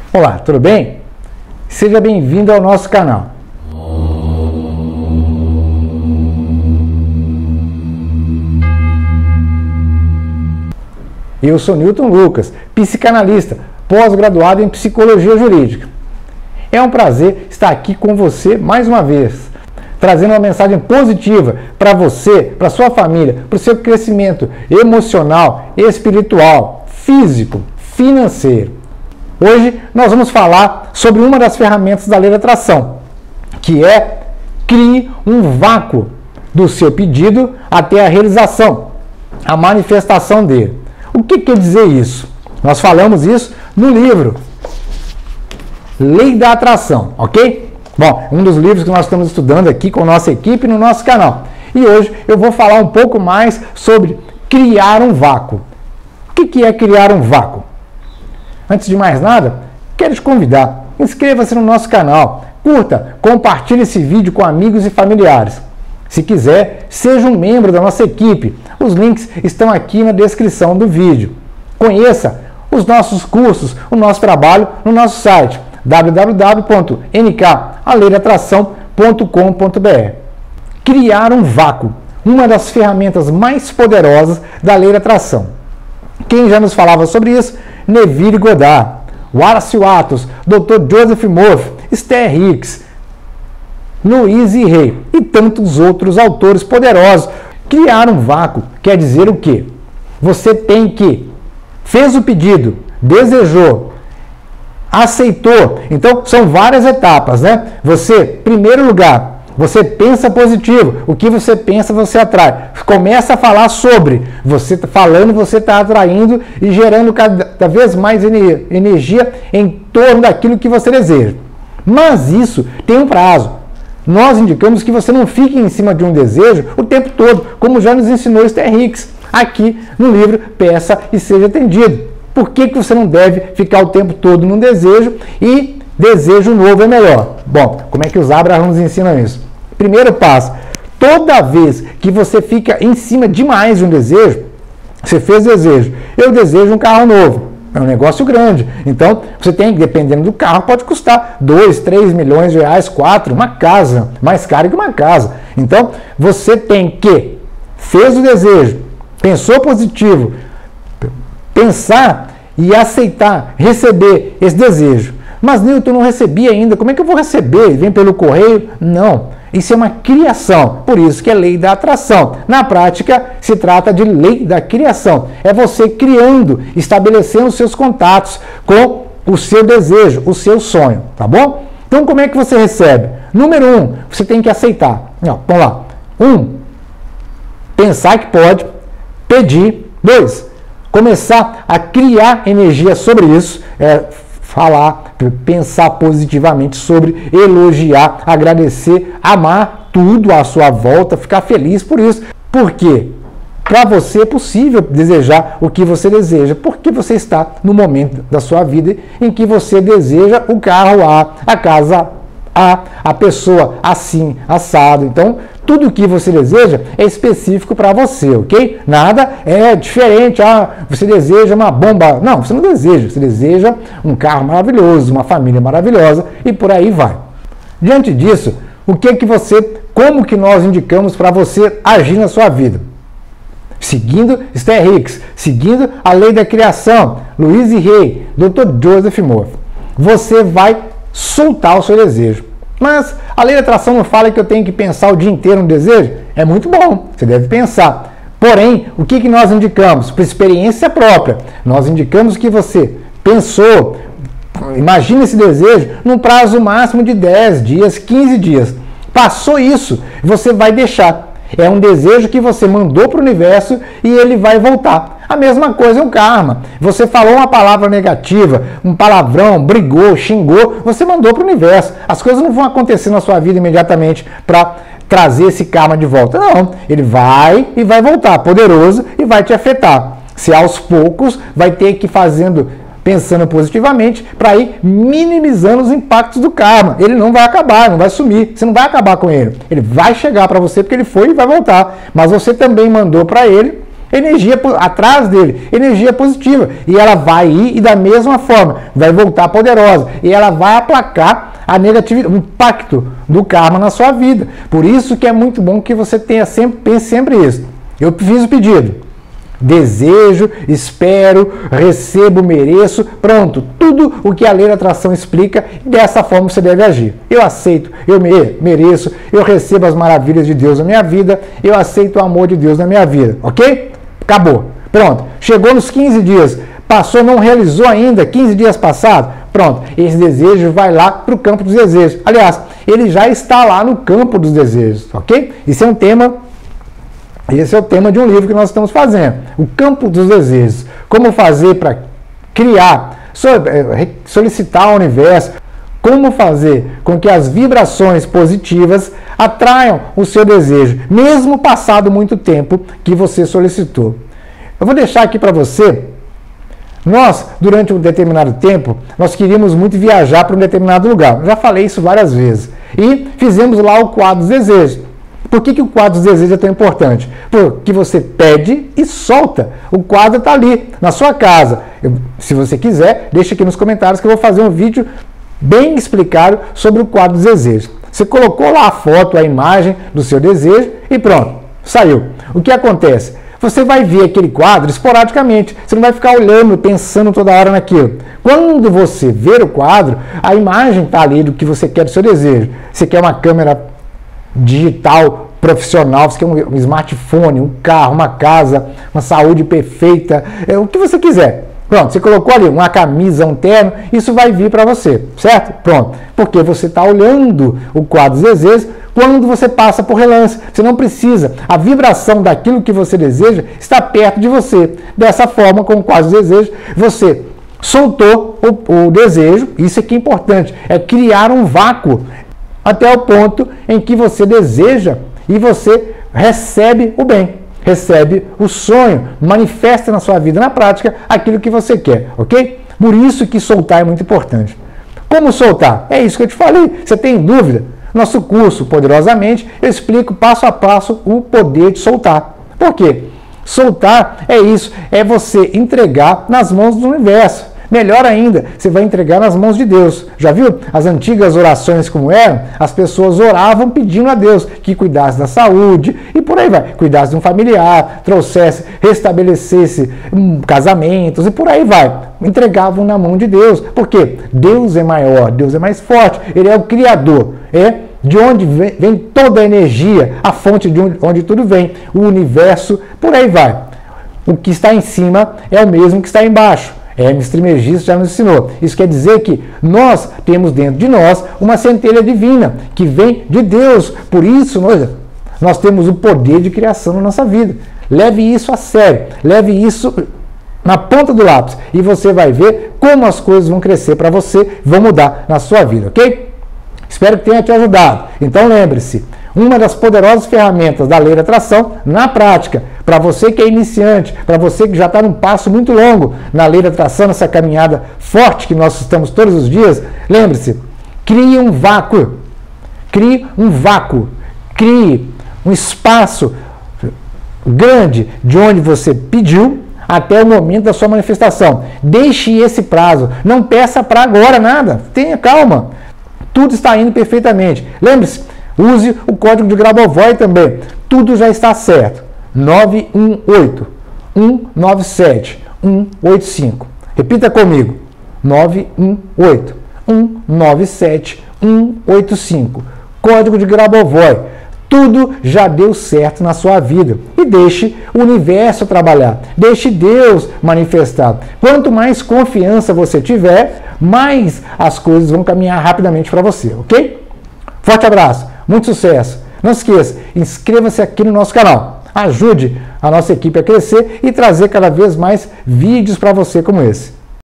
Olá, tudo bem? Seja bem-vindo ao nosso canal. Eu sou Newton Lucas, psicanalista, pós-graduado em psicologia jurídica. É um prazer estar aqui com você mais uma vez, trazendo uma mensagem positiva para você, para sua família, para o seu crescimento emocional, espiritual, físico, financeiro. Hoje nós vamos falar sobre uma das ferramentas da lei da atração, que é crie um vácuo do seu pedido até a realização, a manifestação dele. O que quer dizer isso? Nós falamos isso no livro Lei da Atração, ok? Bom, um dos livros que nós estamos estudando aqui com a nossa equipe no nosso canal. E hoje eu vou falar um pouco mais sobre criar um vácuo. O que é criar um vácuo? Antes de mais nada, quero te convidar, inscreva-se no nosso canal, curta, compartilhe esse vídeo com amigos e familiares. Se quiser, seja um membro da nossa equipe. Os links estão aqui na descrição do vídeo. Conheça os nossos cursos, o nosso trabalho no nosso site www.nkaleidatração.com.br. Criar um vácuo, uma das ferramentas mais poderosas da lei da atração. Quem já nos falava sobre isso? Neville Goddard, Wallace Wattles, Dr. Joseph Murphy, Esther Hicks, Louise Hay e tantos outros autores poderosos. Criar um vácuo quer dizer o quê? Você tem que, fez o pedido, desejou, aceitou. Então, são várias etapas, né? Você, primeiro lugar, você pensa positivo. O que você pensa, você atrai. Começa a falar sobre. Você falando, você está atraindo e gerando cada vez mais energia em torno daquilo que você deseja. Mas isso tem um prazo. Nós indicamos que você não fique em cima de um desejo o tempo todo, como já nos ensinou Esther Hicks aqui no livro Peça e Seja Atendido. Por que você não deve ficar o tempo todo num desejo e desejo novo é melhor? Bom, como é que os Abraham nos ensinam isso? Primeiro passo, toda vez que você fica em cima demais de um desejo, você fez desejo, eu desejo um carro novo, é um negócio grande, então você tem, dependendo do carro, pode custar 2, 3 milhões de reais, 4, uma casa, mais caro que uma casa. Então, você tem que, fez o desejo, pensou positivo, pensar e aceitar, receber esse desejo. Mas, Newton, não recebi ainda, como é que eu vou receber? Vem pelo correio? Não. Isso é uma criação, por isso que é lei da atração. Na prática, se trata de lei da criação. É você criando, estabelecendo os seus contatos com o seu desejo, o seu sonho, tá bom? Então, como é que você recebe? Número 1, você tem que aceitar. Não, vamos lá. 1, pensar que pode, pedir. 2, começar a criar energia sobre isso, falar, pensar positivamente sobre, elogiar, agradecer, amar tudo à sua volta, ficar feliz por isso. Por quê? Para você é possível desejar o que você deseja, porque você está no momento da sua vida em que você deseja o carro a casa a pessoa assim, assado. Então, tudo o que você deseja é específico para você, ok? Nada é diferente. Você deseja uma bomba. Não, você não deseja. Você deseja um carro maravilhoso, uma família maravilhosa e por aí vai. Diante disso, como que nós indicamos para você agir na sua vida? Seguindo Esther Hicks, seguindo a lei da criação, Louise Hay, Dr. Joseph Murphy. Você vai soltar o seu desejo. Mas a lei da atração não fala que eu tenho que pensar o dia inteiro no desejo? É muito bom, você deve pensar. Porém, o que nós indicamos? Por experiência própria, nós indicamos que você pensou, imagina esse desejo, num prazo máximo de 10 dias, 15 dias. Passou isso, você vai deixar. É um desejo que você mandou para o universo e ele vai voltar. A mesma coisa é o karma. Você falou uma palavra negativa, um palavrão, brigou, xingou, você mandou para o universo. As coisas não vão acontecer na sua vida imediatamente para trazer esse karma de volta. Não, ele vai e vai voltar, poderoso, e vai te afetar. Se aos poucos vai ter que ir pensando positivamente para ir minimizando os impactos do karma. Ele não vai acabar, não vai sumir. Você não vai acabar com ele. Ele vai chegar para você porque ele foi e vai voltar. Mas você também mandou para ele energia atrás dele, energia positiva. E ela vai ir e da mesma forma vai voltar poderosa. E ela vai aplacar a negatividade, o impacto do karma na sua vida. Por isso que é muito bom que você pense sempre isso. Eu fiz o pedido. Desejo, espero, recebo, mereço, pronto, tudo o que a lei da atração explica, dessa forma você deve agir. Eu aceito, eu mereço, eu recebo as maravilhas de Deus na minha vida, eu aceito o amor de Deus na minha vida, ok? Acabou, pronto, chegou nos 15 dias, passou, não realizou ainda, 15 dias passados, pronto, esse desejo vai lá para o campo dos desejos. Aliás, ele já está lá no campo dos desejos, ok? Esse é um tema... Esse é o tema de um livro que nós estamos fazendo, o campo dos desejos. Como fazer para criar, solicitar ao universo, como fazer com que as vibrações positivas atraiam o seu desejo, mesmo passado muito tempo que você solicitou. Eu vou deixar aqui para você, nós, durante um determinado tempo, nós queríamos muito viajar para um determinado lugar. Eu já falei isso várias vezes. E fizemos lá o quadro dos desejos. Por que o quadro dos desejos é tão importante? Porque você pede e solta. O quadro está ali, na sua casa. Se você quiser, deixa aqui nos comentários que eu vou fazer um vídeo bem explicado sobre o quadro dos desejos. Você colocou lá a foto, a imagem do seu desejo e pronto, saiu. O que acontece? Você vai ver aquele quadro esporadicamente. Você não vai ficar olhando, pensando toda hora naquilo. Quando você ver o quadro, a imagem está ali do que você quer do seu desejo. Você quer uma câmera digital profissional, você quer um smartphone, um carro, uma casa, uma saúde perfeita, o que você quiser. Pronto, você colocou ali uma camisa, um terno, isso vai vir para você, certo? Pronto, porque você está olhando o quadro dos desejos quando você passa por relance. Você não precisa, a vibração daquilo que você deseja está perto de você. Dessa forma, com o quadro dos desejos, você soltou o desejo, isso aqui é importante, é criar um vácuo até o ponto em que você deseja e você recebe o bem, recebe o sonho, manifesta na sua vida, na prática, aquilo que você quer, ok? Por isso que soltar é muito importante. Como soltar? É isso que eu te falei. Você tem dúvida? Nosso curso, Poderosamente, eu explico passo a passo o poder de soltar. Por quê? Soltar é isso, é você entregar nas mãos do universo. Melhor ainda, você vai entregar nas mãos de Deus. Já viu as antigas orações como eram? As pessoas oravam pedindo a Deus que cuidasse da saúde e por aí vai. Cuidasse de um familiar, trouxesse, restabelecesse casamentos e por aí vai. Entregavam na mão de Deus. Por quê? Deus é maior, Deus é mais forte. Ele é o Criador. De onde vem toda a energia, a fonte de onde tudo vem. O universo, por aí vai. O que está em cima é o mesmo que está embaixo. Hermes Trismegisto já nos ensinou. Isso quer dizer que nós temos dentro de nós uma centelha divina que vem de Deus. Por isso, nós temos o poder de criação na nossa vida. Leve isso a sério. Leve isso na ponta do lápis. E você vai ver como as coisas vão crescer para você, vão mudar na sua vida, ok? Espero que tenha te ajudado. Então lembre-se, uma das poderosas ferramentas da lei da atração, na prática, para você que é iniciante, para você que já está num passo muito longo na lei da atração, nessa caminhada forte que nós estamos todos os dias, lembre-se, crie um vácuo. Crie um vácuo. Crie um espaço grande de onde você pediu até o momento da sua manifestação. Deixe esse prazo. Não peça para agora nada. Tenha calma. Tudo está indo perfeitamente. Lembre-se, use o código de Grabovoi também. Tudo já está certo. 918-197-185. Repita comigo. 918-197-185. Código de Grabovoi. Tudo já deu certo na sua vida. E deixe o universo trabalhar. Deixe Deus manifestar. Quanto mais confiança você tiver, mais as coisas vão caminhar rapidamente para você, ok? Forte abraço, muito sucesso. Não se esqueça, inscreva-se aqui no nosso canal. Ajude a nossa equipe a crescer e trazer cada vez mais vídeos para você como esse.